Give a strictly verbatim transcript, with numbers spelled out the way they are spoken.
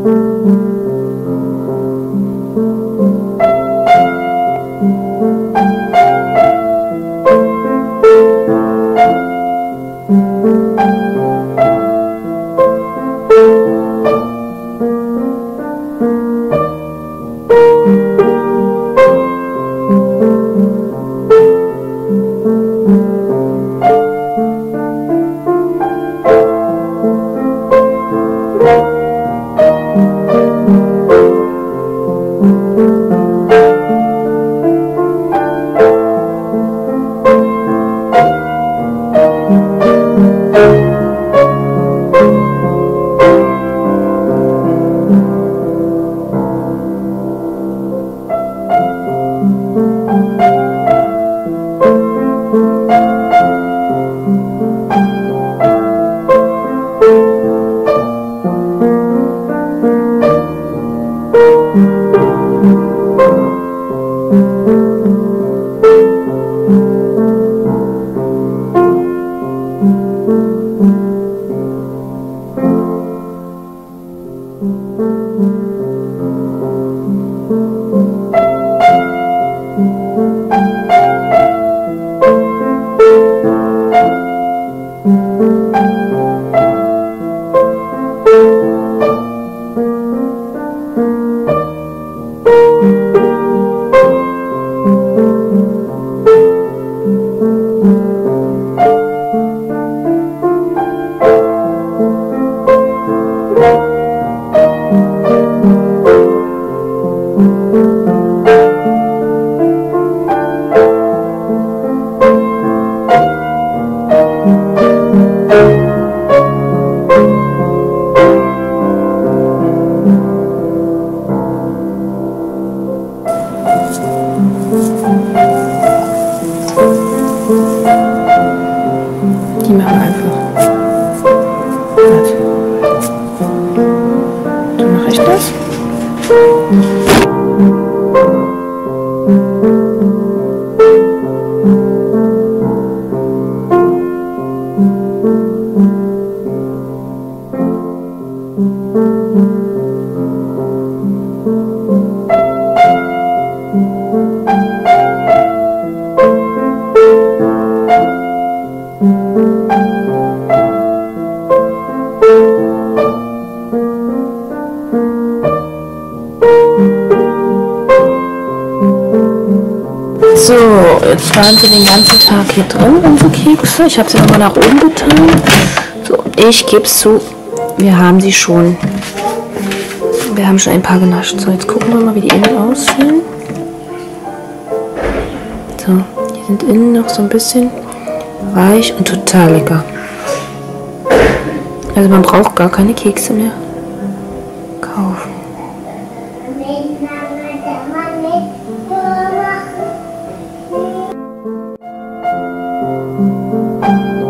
Die machen einfach. Warte. Dann mache ich das. So, jetzt waren sie den ganzen Tag hier drin, unsere Kekse. Ich habe sie nochmal nach oben getan. So, ich gebe es zu, wir haben sie schon. Wir haben schon ein paar genascht. So, jetzt gucken wir mal, wie die innen aussehen. So, die sind innen noch so ein bisschen weich und total lecker. Also man braucht gar keine Kekse mehr kaufen. Thank you.